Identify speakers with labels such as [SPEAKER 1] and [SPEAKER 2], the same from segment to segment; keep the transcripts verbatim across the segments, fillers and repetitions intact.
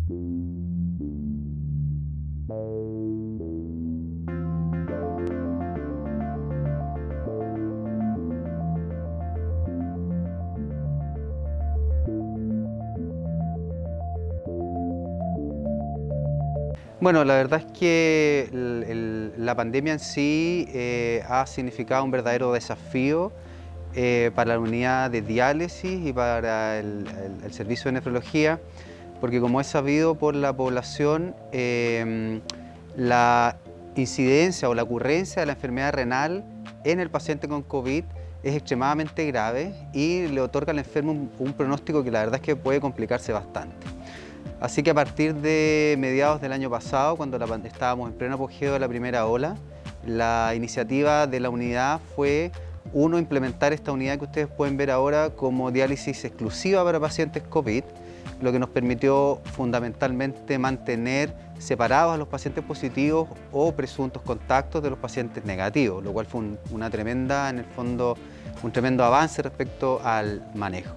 [SPEAKER 1] Bueno, la verdad es que el, el, la pandemia en sí eh, ha significado un verdadero desafío eh, para la unidad de diálisis y para el, el, el servicio de nefrología, porque como es sabido por la población, eh, la incidencia o la ocurrencia de la enfermedad renal en el paciente con COVID es extremadamente grave y le otorga al enfermo un, un pronóstico que la verdad es que puede complicarse bastante. Así que a partir de mediados del año pasado, cuando la, estábamos en pleno apogeo de la primera ola, la iniciativa de la unidad fue, uno, implementar esta unidad que ustedes pueden ver ahora como diálisis exclusiva para pacientes COVID, lo que nos permitió fundamentalmente mantener separados a los pacientes positivos o presuntos contactos de los pacientes negativos, lo cual fue un, una tremenda, en el fondo, un tremendo avance respecto al manejo.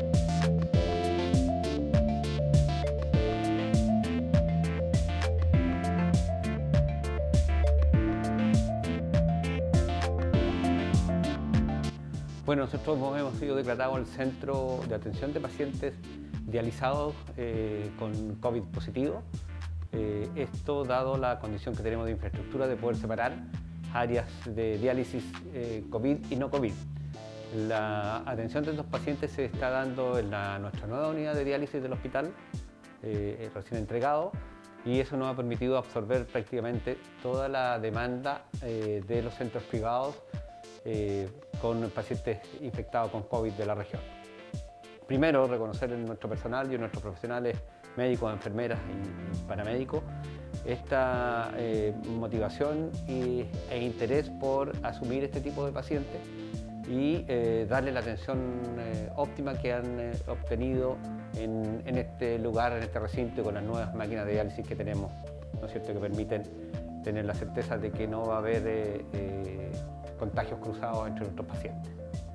[SPEAKER 2] Bueno, nosotros hemos sido declarados el centro de atención de pacientes dializados eh, con COVID positivo. Eh, esto dado la condición que tenemos de infraestructura de poder separar áreas de diálisis eh, COVID y no COVID. La atención de estos pacientes se está dando en la, nuestra nueva unidad de diálisis del hospital, eh, recién entregado, y eso nos ha permitido absorber prácticamente toda la demanda eh, de los centros privados Eh, con pacientes infectados con COVID de la región. Primero, reconocer en nuestro personal y en nuestros profesionales médicos, enfermeras y paramédicos esta eh, motivación y, e interés por asumir este tipo de pacientes y eh, darle la atención eh, óptima que han eh, obtenido en, en este lugar, en este recinto, y con las nuevas máquinas de diálisis que tenemos, ¿no es cierto?, que permiten tener la certeza de que no va a haber eh, eh, contagios cruzados entre nuestros pacientes.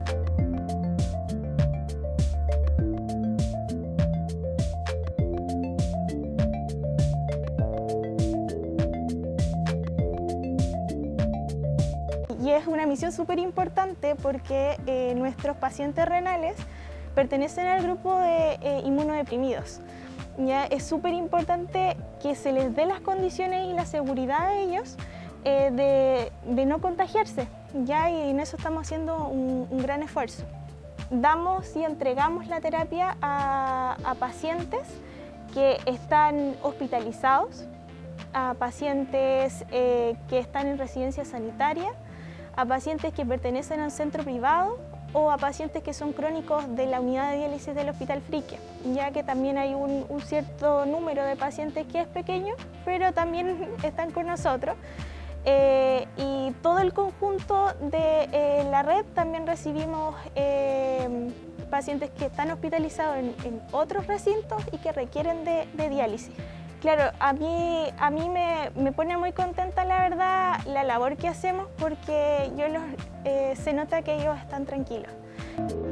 [SPEAKER 3] Y es una misión súper importante porque eh, nuestros pacientes renales pertenecen al grupo de eh, inmunodeprimidos. Ya es súper importante que se les dé las condiciones y la seguridad a ellos eh, de, de no contagiarse, ya, y en eso estamos haciendo un, un gran esfuerzo. Damos y entregamos la terapia a, a pacientes que están hospitalizados, a pacientes eh, que están en residencia sanitaria, a pacientes que pertenecen a un centro privado o a pacientes que son crónicos de la unidad de diálisis del Hospital Frique, ya que también hay un, un cierto número de pacientes que es pequeño, pero también están con nosotros. Eh, y todo el conjunto de eh, la red también recibimos eh, pacientes que están hospitalizados en, en otros recintos y que requieren de, de diálisis. Claro, a mí, a mí me, me pone muy contenta, la verdad, la labor que hacemos, porque yo los, eh, se nota que ellos están tranquilos.